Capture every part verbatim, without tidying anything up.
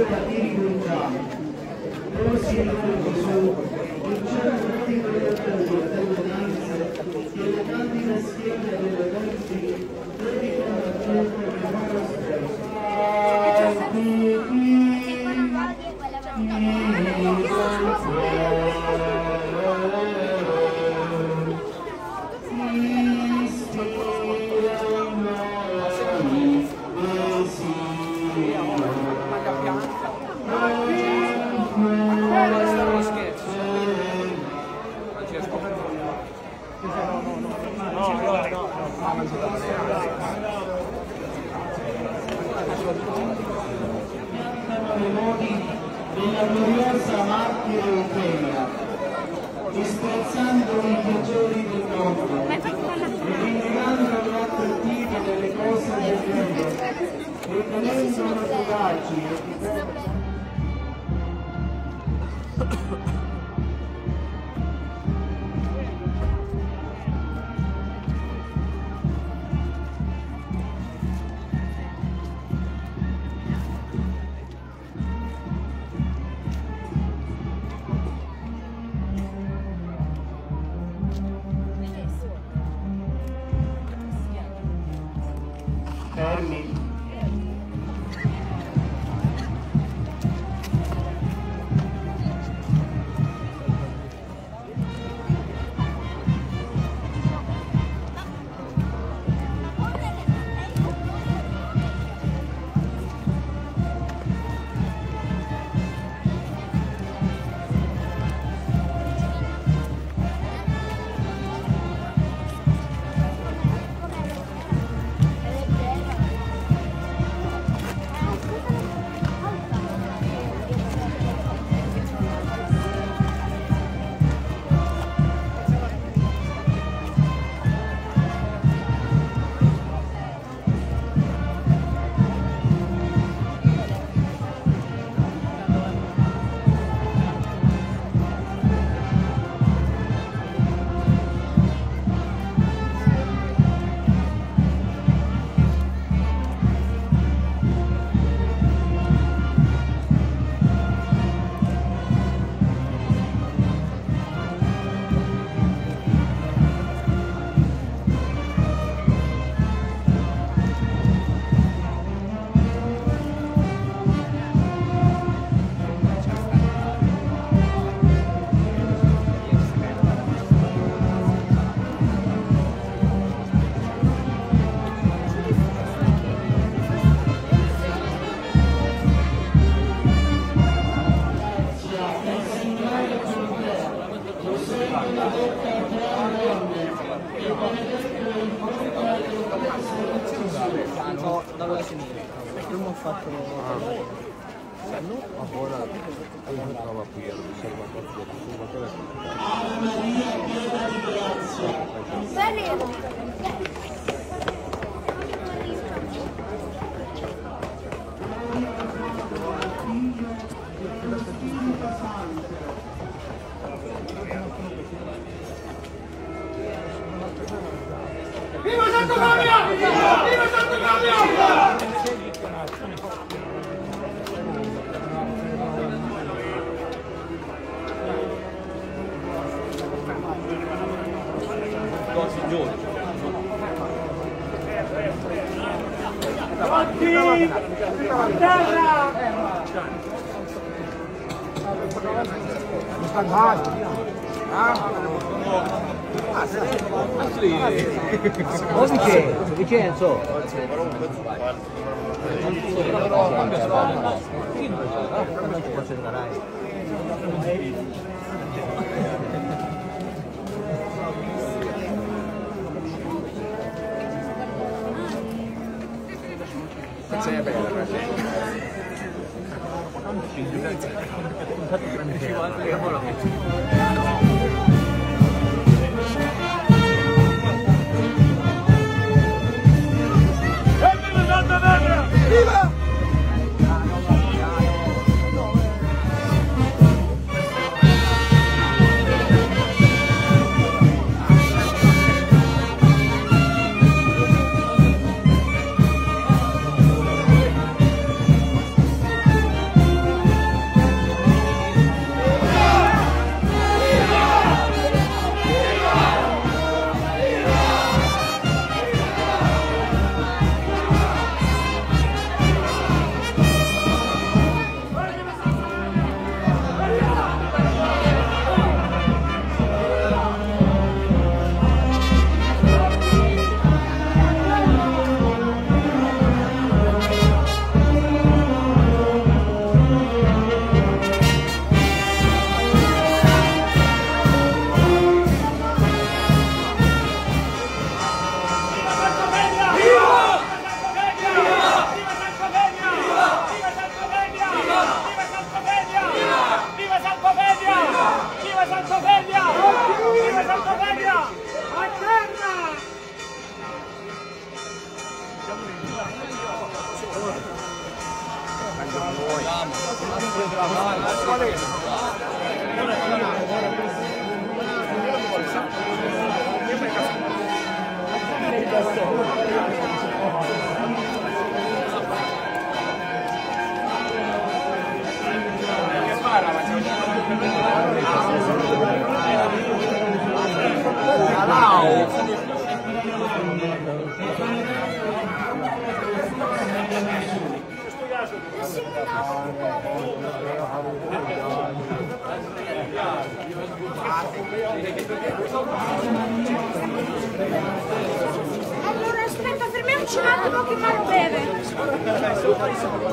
ora ti rivolgiamo. Così noi Gesù, vinciamo tutti quegli attori delle danze, che le candide schiere delle venti, dedicano a Gesù che nostro sposo. Della gloriosa martire Eufemia, disprezzando i peggiori del mondo e rinnegando le attrattive delle cose del mondo, ritenendo fugaci e fermi. No, dalla sinistra. Prima ho fatto Ma buona, io mi trovo qui all'osservatorio Ave Maria piena di grazia. Viva Santo Cambio! Viva Santo Cambio! Avanti! A terra! O Vincenzo, Vincenzo! Sei bella per Viva! Allora aspetta, fermiamoci un attimo che mano beve.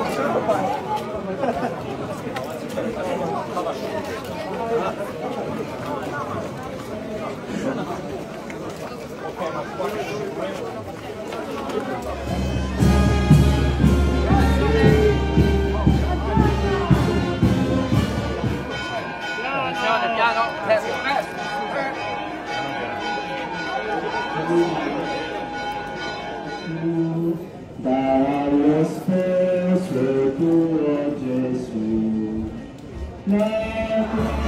Dallo spesso tuo Gesù, la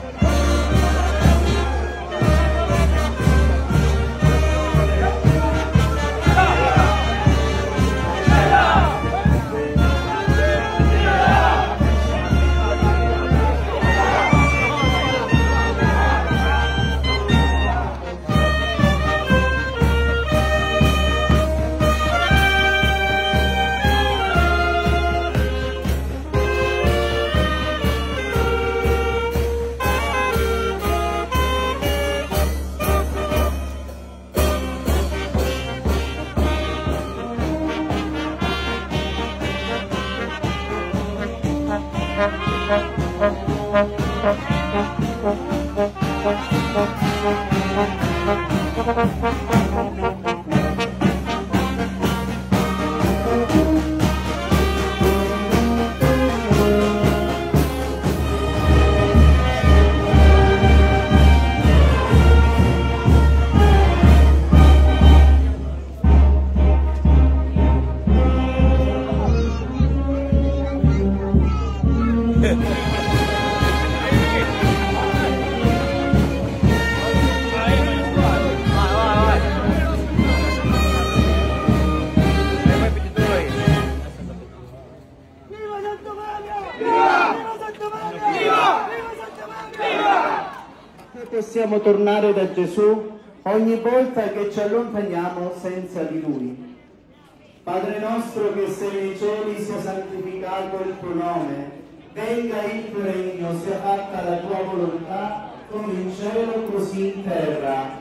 possiamo tornare da Gesù ogni volta che ci allontaniamo senza di Lui. Padre nostro che sei nei cieli, sia santificato il tuo nome, venga il tuo regno, sia fatta la tua volontà, come in cielo così in terra.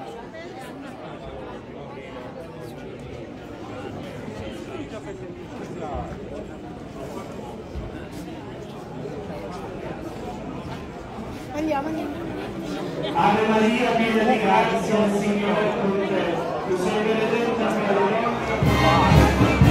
Andiamo, andiamo. Ave Maria, piena di grazia, il Signore è con te. Tu sei benedetta fra le donne.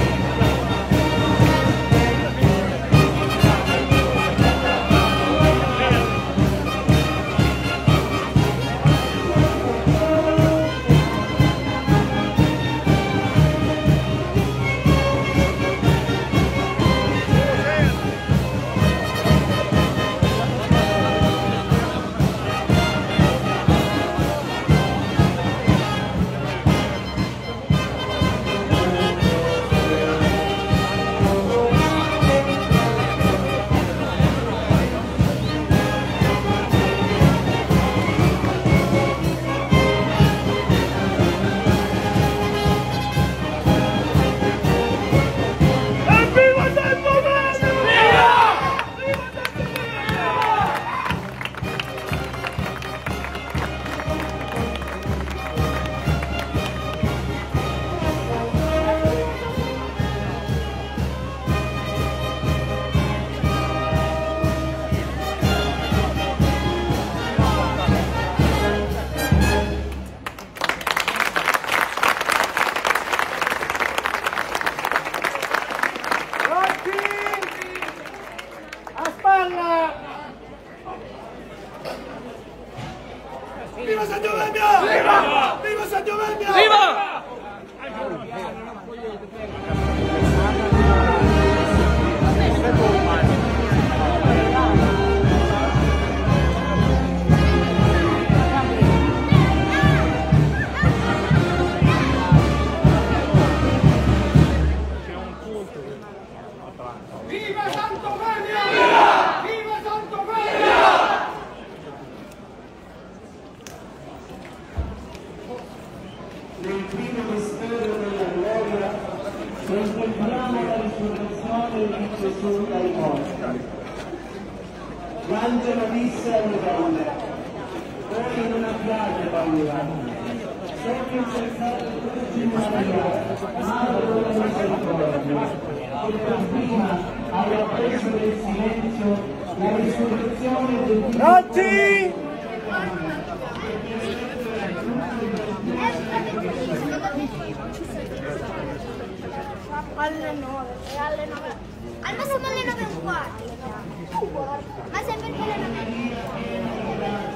Viva San Giovanni! Viva! Viva San Giovanni! Viva! Viva! morte. L'angelo disse alle donne: voi non abbiate paura, so che cercate Vergine Maria, Madre della Misericordia, che per prima aveva preso nel silenzio la risurrezione del Dio. Pronti? Alle nove, alle nove. Al massimo alle nove e un quarto. Ma se perché alle nove?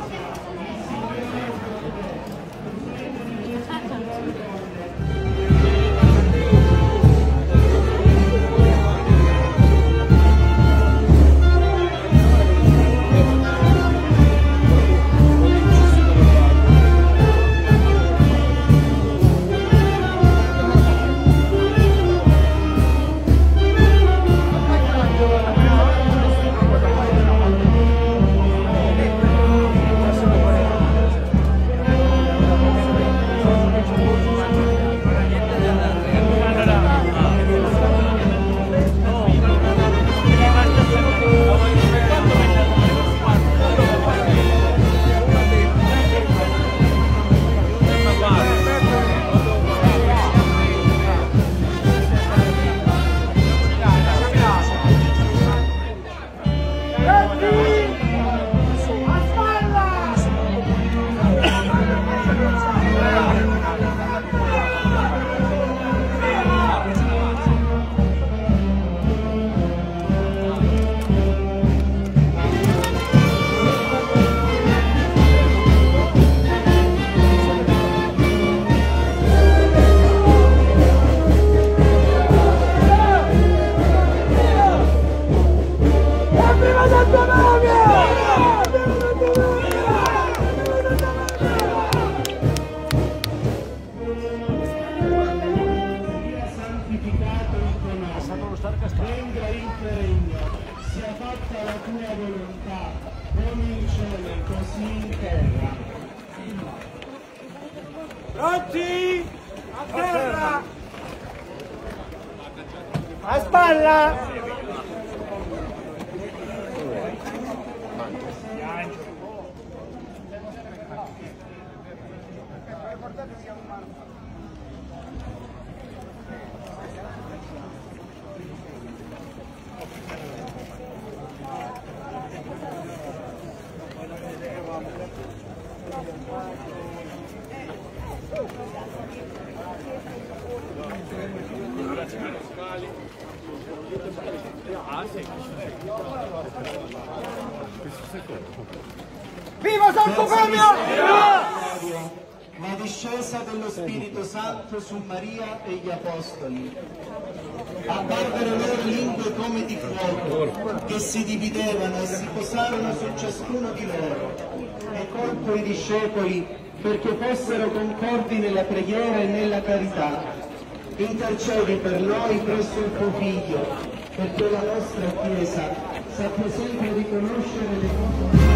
venga il tuo regno, sia fatta la tua volontà, come in cielo così in terra. Pronti? A terra! A spalla! Viva Santo Premio! La discesa dello Spirito Santo su Maria e gli Apostoli. Apparvero loro lingue come di fuoco, che si dividevano e si posarono su ciascuno di loro. E colpo i discepoli perché fossero concordi nella preghiera e nella carità. Intercedi per noi presso il tuo Figlio, perché la nostra Chiesa sappia sempre riconoscere le cose.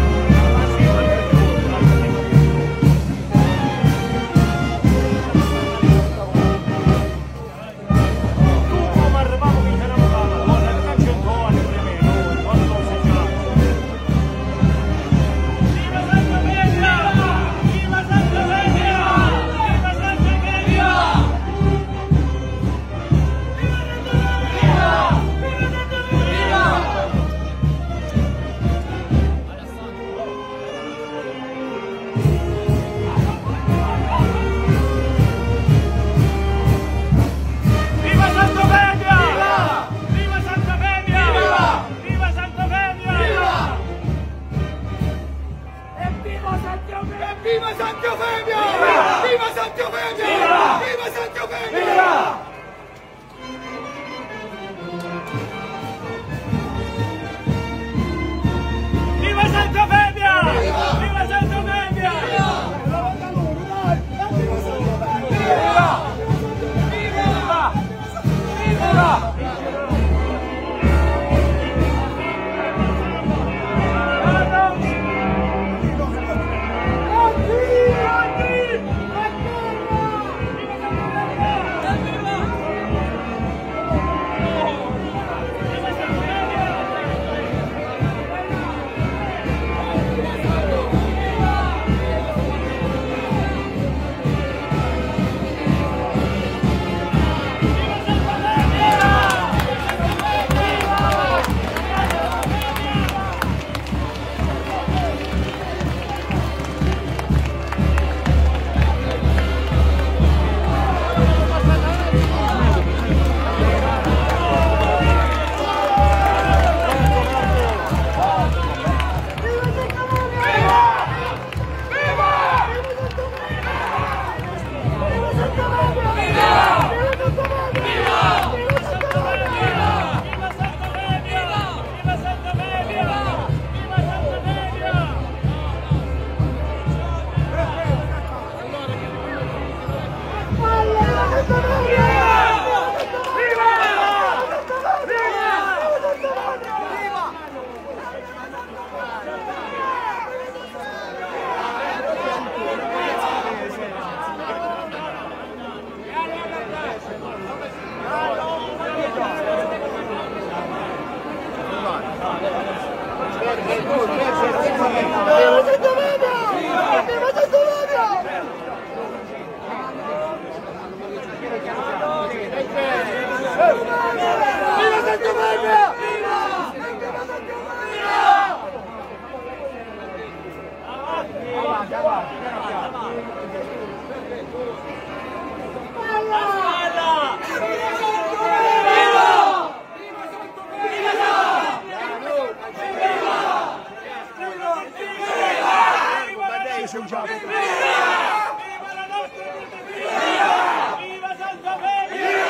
paese usato. Viva la nostra Viva! Viva Santa Fe!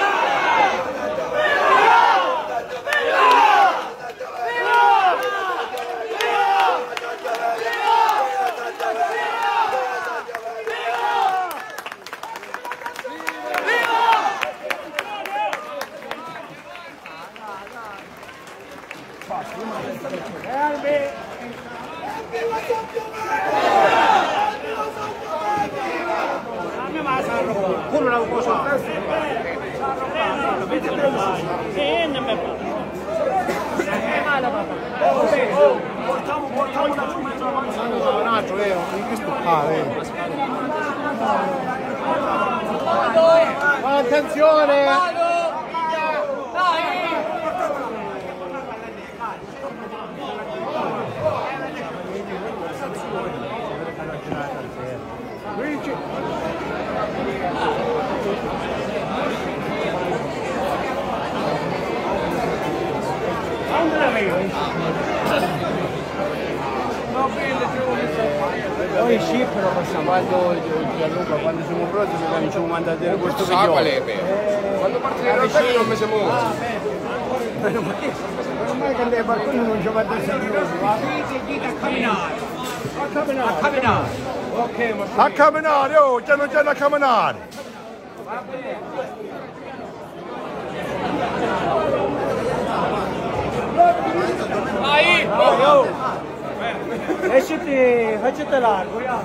Pure una cosa. Portiamo, portiamo un altro, vero? Ah, vero. Attenzione! Noi sì, però possiamo quando Gianluca, quando siamo pronti ci cominciamo a mandare questo video. Sa qual è vero? Quando parte le rotte non mi siamo molti. Non mai che andare qualcuno non ci va a essere più. A camminare. A camminare. A camminare. Ok, ma A camminare, oh, piano piano a camminare. Vai! esciti, faccete largo, ya.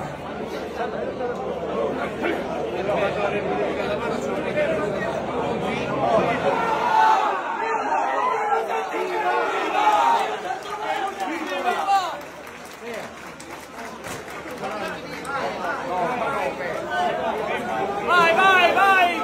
Vai, vai, vai!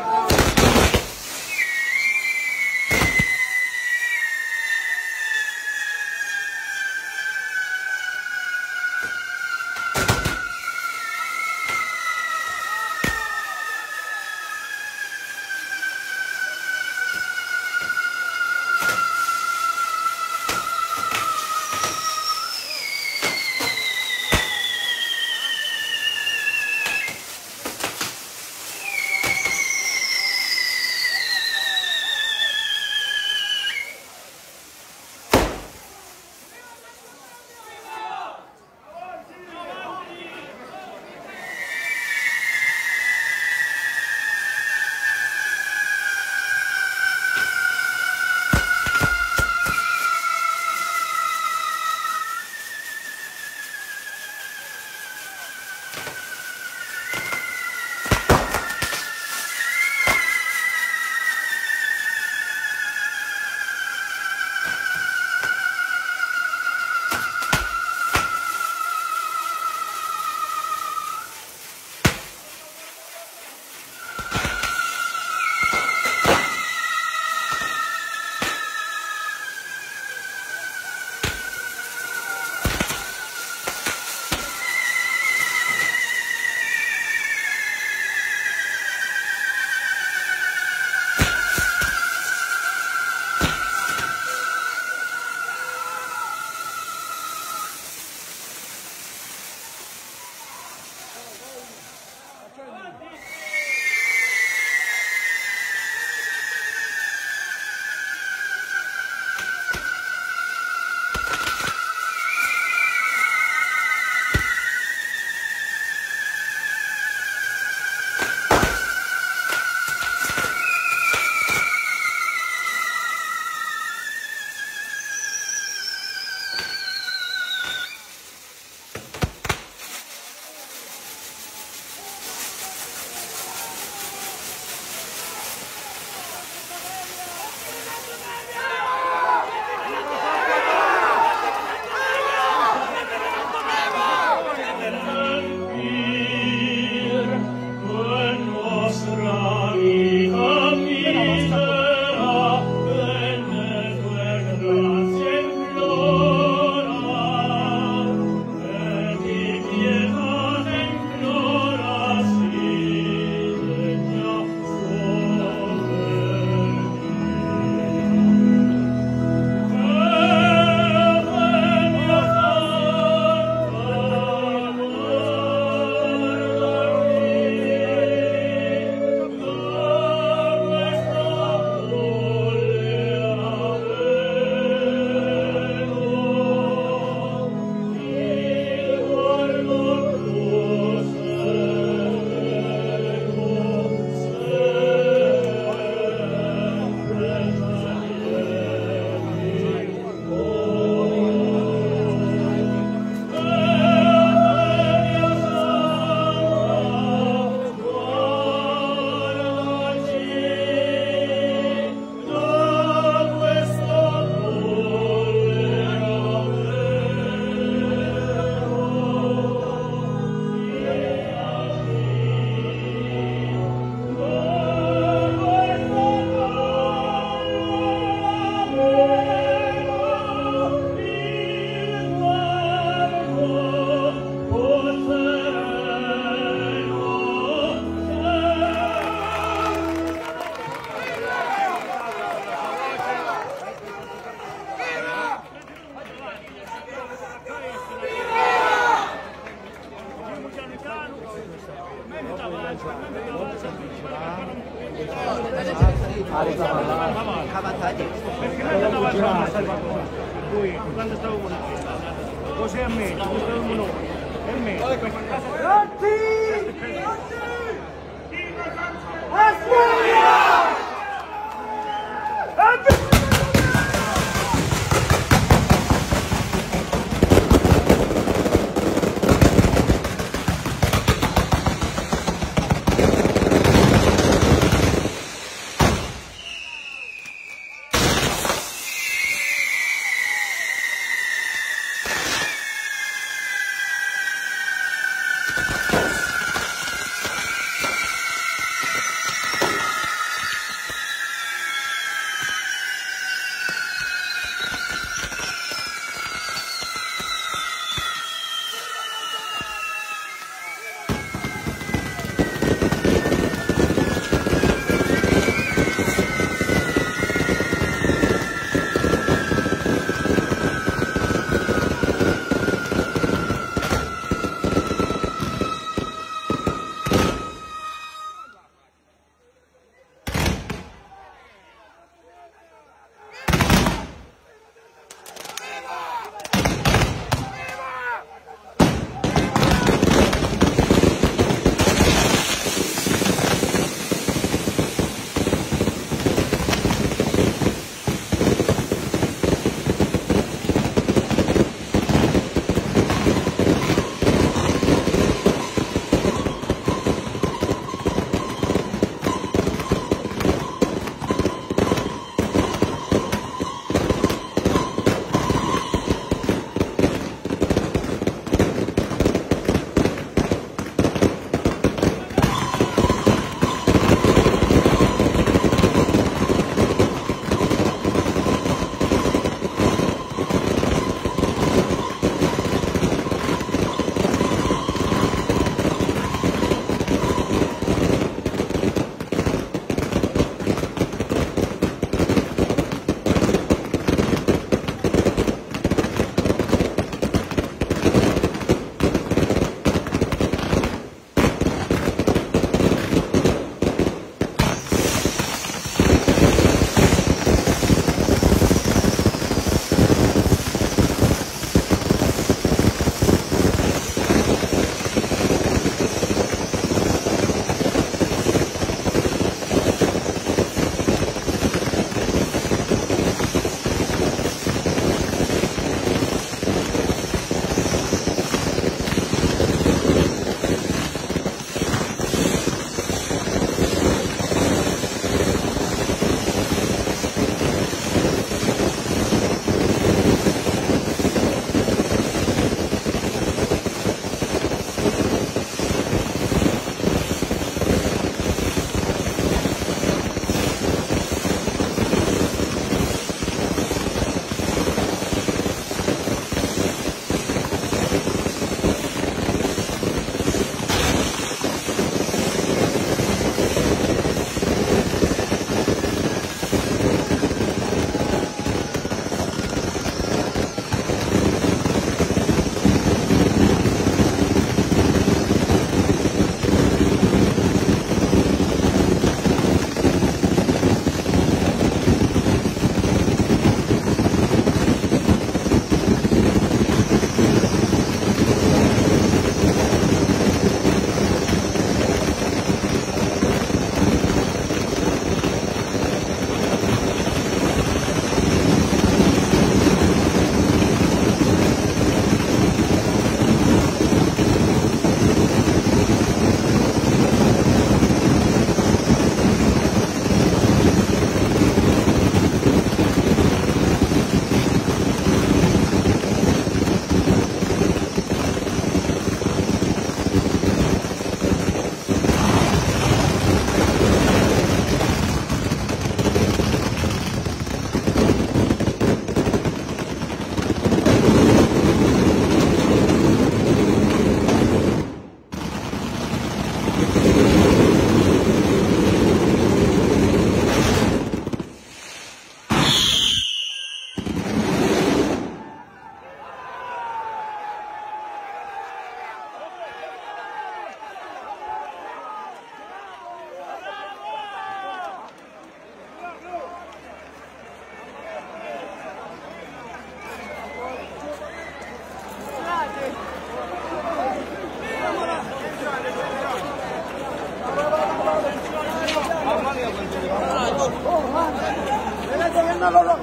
Perché non andava a fare lui quando stavo con la così a me, quando stavo con noi, e me. Grazie!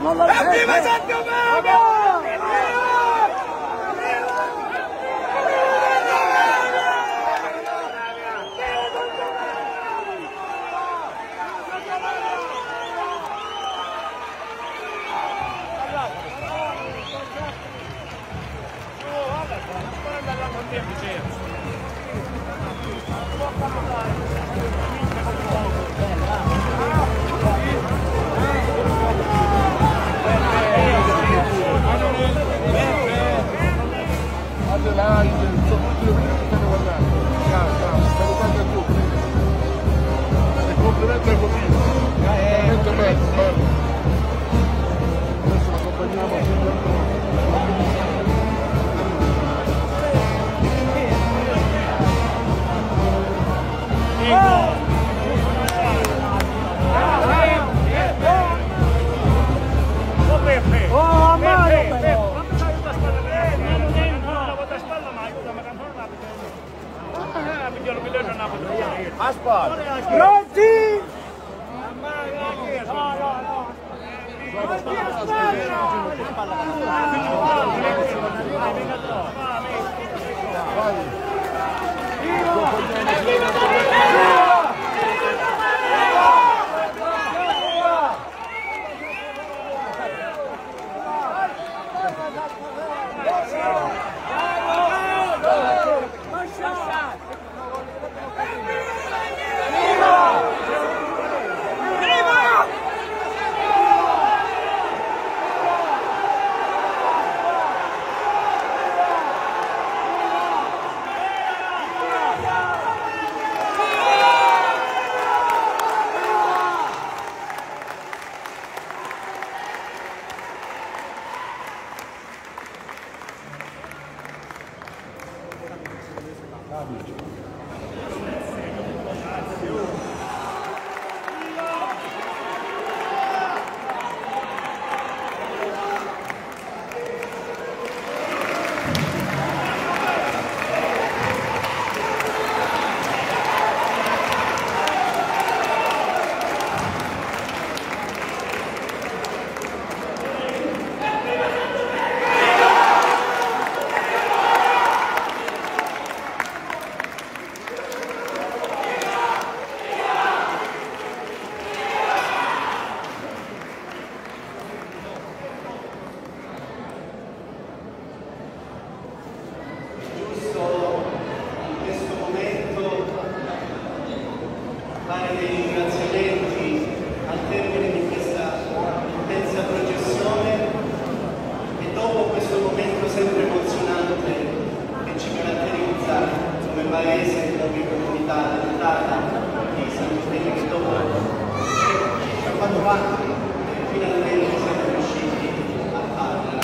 Evviva Santo Domingo! Complimenti al motivo, veramente bello, bello. Adesso lo accompagniamo. Oh, ma Aspetta! pronti? fare dei ringraziamenti al termine di questa intensa processione e dopo questo momento sempre emozionante che ci caratterizza come paese e come comunità dell'Italia di San Giuseppe, che dopo ci ha fatto avanti e finalmente siamo riusciti a farla.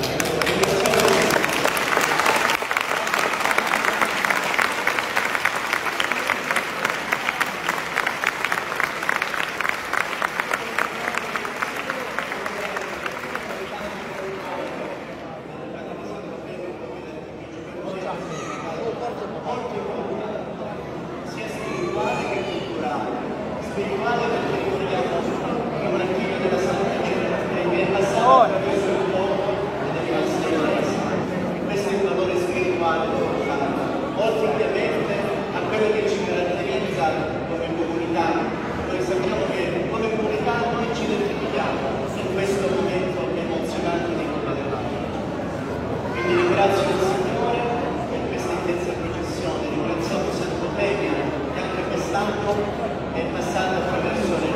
Sia spirituale che culturale. Spirituale perché ricordiamo che un archivio della Santa Chiesa che è passato attraverso il popolo ed è rimasto in Chiesa. Questo è il valore spirituale culturale. Oltre ovviamente a quello che ci caratterizza come comunità. Noi sappiamo che come comunità noi ci identifichiamo in questo momento emozionante di Coppa dell'Anno. Quindi ringrazio il Signore per questa intensa processione, ringraziamo Santo Pegno che anche quest'anno è passato attraverso le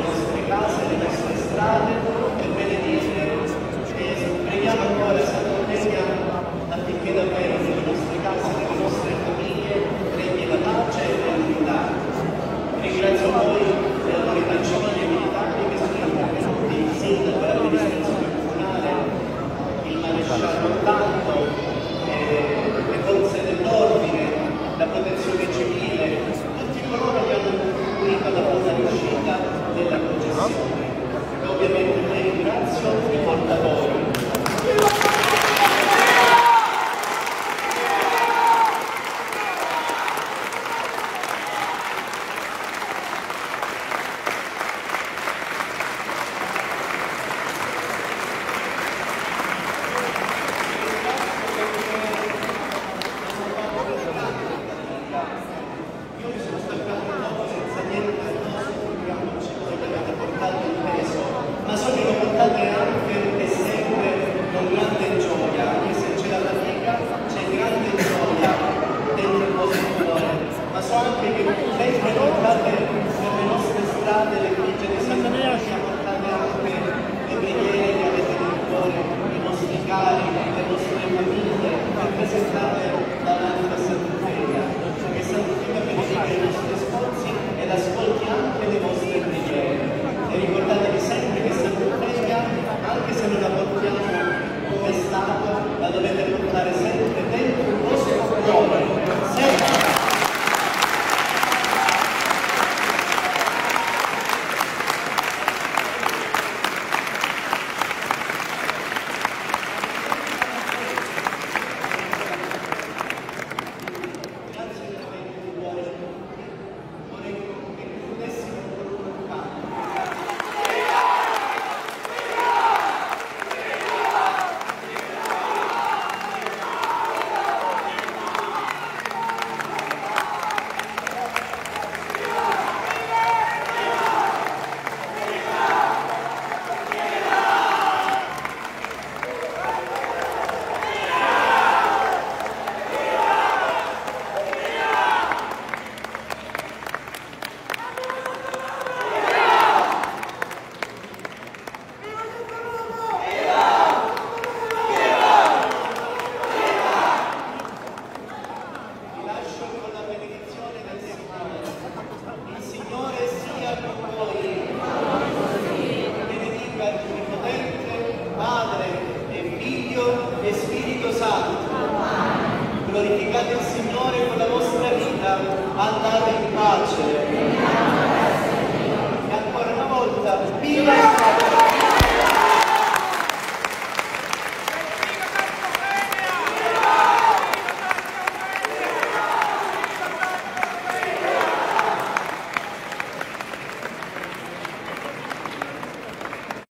glorificate il Signore con la vostra vita, andate in pace. E ancora una volta, viva!